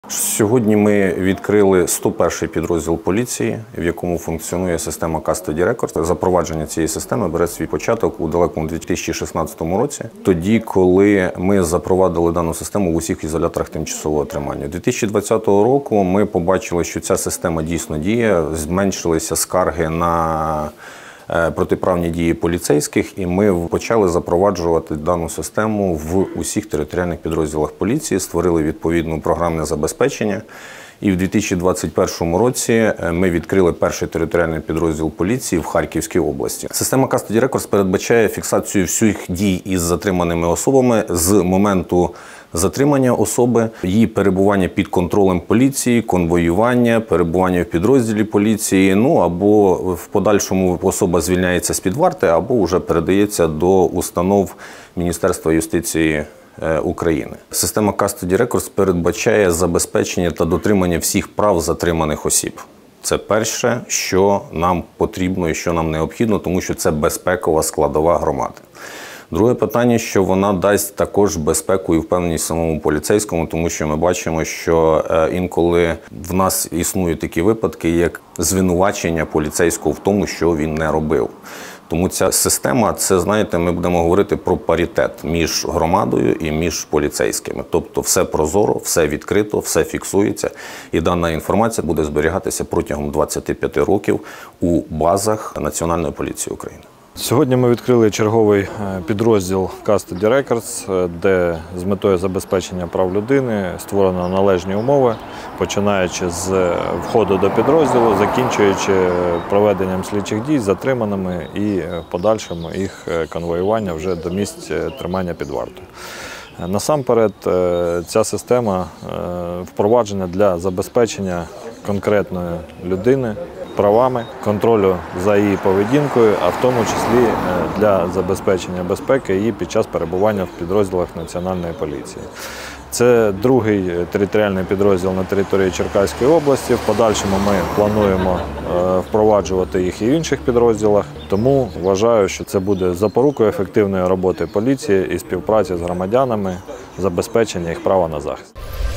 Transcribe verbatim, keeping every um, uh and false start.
Сьогодні ми відкрили сто перший підрозділ поліції, в якому функціонує система Custody Records. Запровадження цієї системи бере свій початок у далекому дві тисячі шістнадцятому році, тоді, коли ми запровадили дану систему в усіх ізоляторах тимчасового тримання. дві тисячі двадцятого року ми побачили, що ця система дійсно діє, зменшилися скарги на протиправні дії поліцейських, і ми почали запроваджувати дану систему в усіх територіальних підрозділах поліції, створили відповідне програмне забезпечення. І в дві тисячі двадцять першому році ми відкрили перший територіальний підрозділ поліції в Харківській області. Система Custody Records передбачає фіксацію всіх дій із затриманими особами з моменту затримання особи, її перебування під контролем поліції, конвоювання, перебування в підрозділі поліції, ну або в подальшому особа звільняється з-під варти, або вже передається до установ Міністерства юстиції України. Система Custody Records передбачає забезпечення та дотримання всіх прав затриманих осіб. Це перше, що нам потрібно і що нам необхідно, тому що це безпекова складова громади. Друге питання, що вона дасть також безпеку і впевненість самому поліцейському, тому що ми бачимо, що інколи в нас існують такі випадки, як звинувачення поліцейського в тому, що він не робив. Тому ця система, це, знаєте, ми будемо говорити про паритет між громадою і між поліцейськими. Тобто все прозоро, все відкрито, все фіксується, і дана інформація буде зберігатися протягом двадцяти п'яти років у базах Національної поліції України. Сьогодні ми відкрили черговий підрозділ Custody Records, де з метою забезпечення прав людини створено належні умови, починаючи з входу до підрозділу, закінчуючи проведенням слідчих дій з затриманими і в подальшому їх конвоювання вже до місць тримання під вартою. Насамперед, ця система впроваджена для забезпечення конкретної людини правами, контролю за її поведінкою, а в тому числі для забезпечення безпеки її під час перебування в підрозділах Національної поліції. Це другий територіальний підрозділ на території Черкаської області. В подальшому ми плануємо впроваджувати їх і в інших підрозділах. Тому вважаю, що це буде запорукою ефективної роботи поліції і співпраці з громадянами, забезпечення їх права на захист.